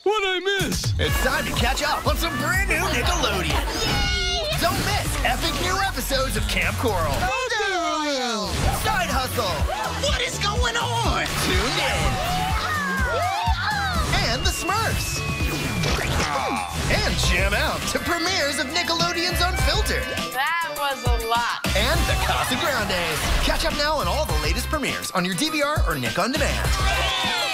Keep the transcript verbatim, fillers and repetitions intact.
What'd I miss? It's time to catch up on some brand new Nickelodeon. Don't miss epic new episodes of Camp Coral, Side Hustle, What is going on? Tuned In, and The Smurfs. And jam out to premieres of Nickelodeon's Unfiltered. That was a lot. And the Casa Grandes. Catch up now on all the latest premieres on your D V R or Nick On Demand.